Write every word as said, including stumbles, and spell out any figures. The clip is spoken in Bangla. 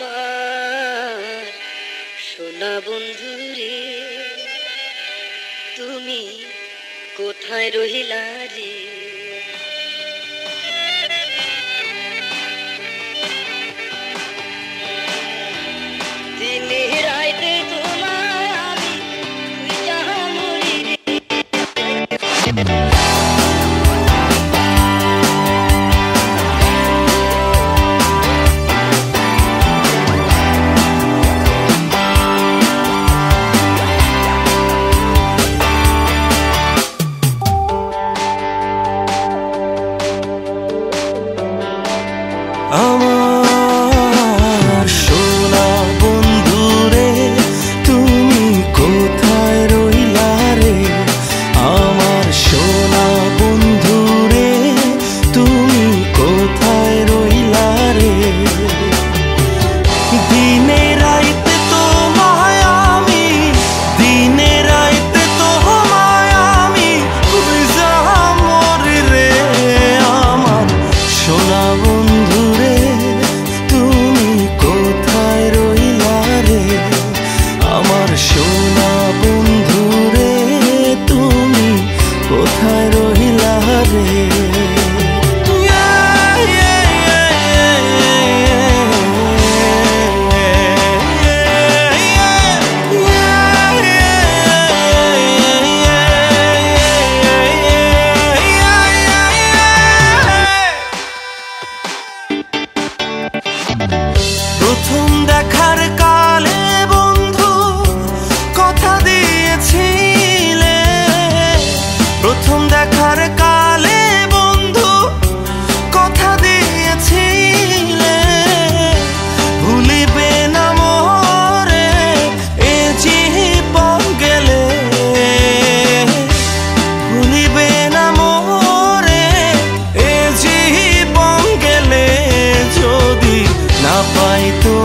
আমার সোনা বন্ধুরে তুমি কোথায় রহিলা রে? দিনে রাইতে তোমায় আমি খুঁজা মরি রে। আমার সোনা বন্ধুরে তুমি কোথায় রইলা রে? আমার সোনা বন্ধুরে তুমি কোথায় রইলা রে? দিনে রাইতে তোমায় আমি দিনে রাইতে তোমায় আমি খুঁজা মরি রে। আমার সোনা বন্ধুরে তুমি কোথায় রইলা রে? আমার সোনা বন্ধুরে তুমি কোথায় রইলা রে? প্রথম দেখার কালে বন্ধু কথা দিয়েছিলে, প্রথম দেখার কালে বন্ধু কথা দিয়েছিলে, ভুলিবে না মোরে এ জীবন গেলে, ভুলিবে না মোরে এ জীবন গেলে, যদি না পাই তো